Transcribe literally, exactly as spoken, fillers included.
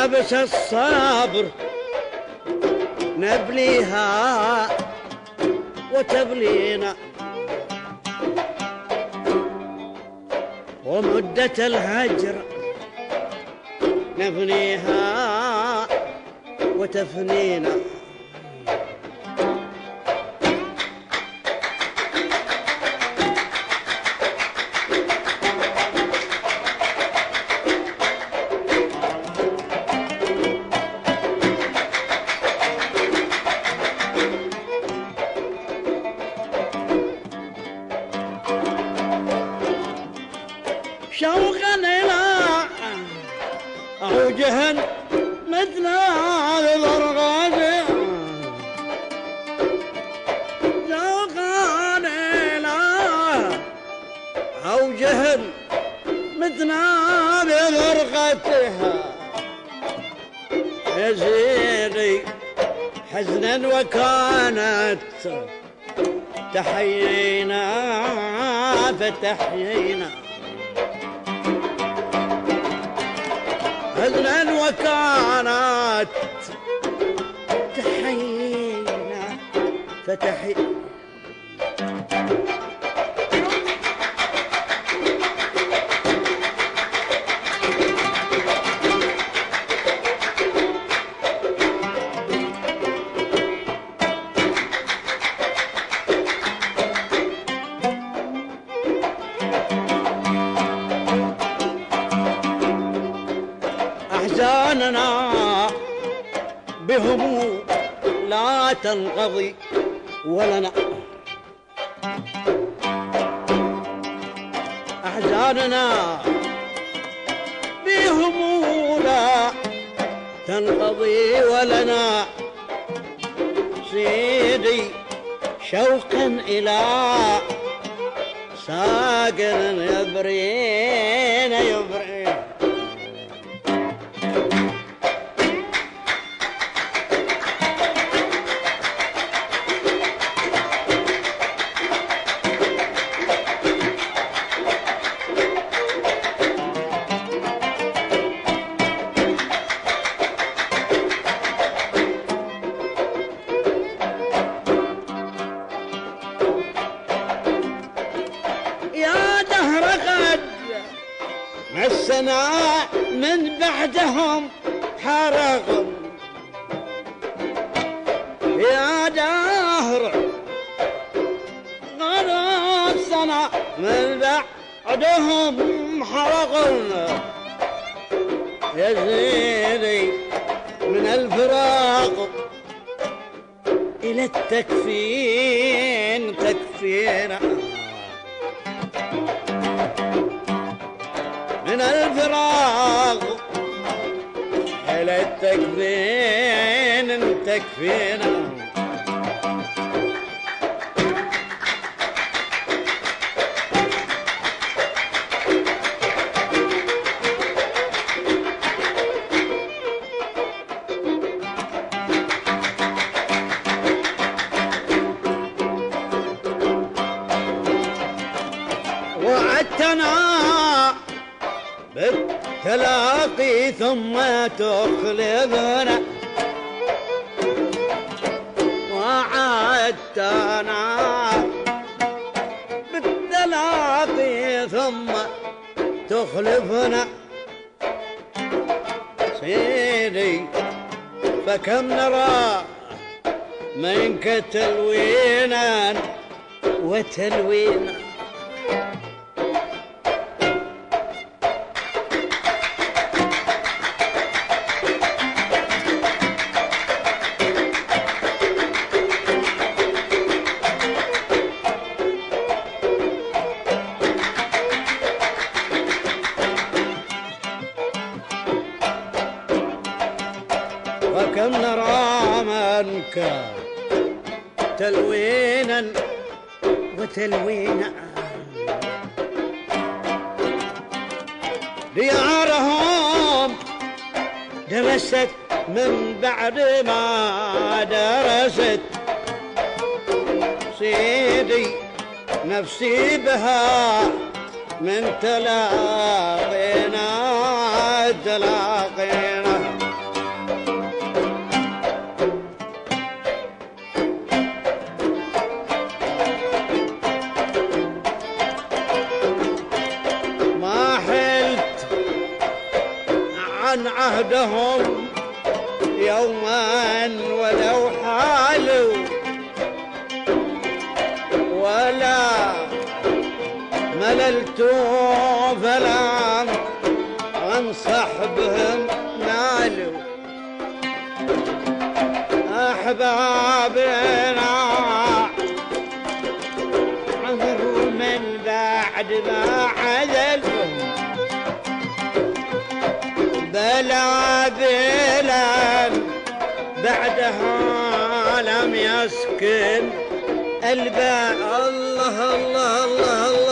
ملابس الصبر نبليها وتبلينا، ومدة الهجر نفنيها وتفنينا. شوقا إلى عوجه مثل الغرغاد، شوقا إلى عوجه مثل بغرغتها، يزيدي حزنا وكانت تحيينا فتحيينا، حزنا وكانت تحيينا فتحيينا. أحزاننا بهم لا تنقضي ولنا، أحزاننا بهم لا تنقضي ولنا، سيدي شوقا إلى ساقن يبرين يبرين. مسنا من بعدهم حرق، يا دهر غرسنا من بعدهم حرق، يا زيني من الفراق إلى التكفين تكفينا، من الفراق إلى التكفين تكفينا. وعدتنا بالتلاقي ثم تخلفنا، وعدتنا بالتلاقي ثم تخلفنا، سيدي فكم نرى منك تلوينا وتلوينا. وكم نرى منك تلوينا وتلوينا، ديارهم درست من بعد ما درست، سيدي نفسي بها من تلاقينا تلاقينا. عهدهم يوما ولو حالوا ولا مللت فلا انصح بهم نالوا احبابنا عمروا من بعد ما عذلهم بلا بلا بعدها لم يسكن الباء. الله الله الله الله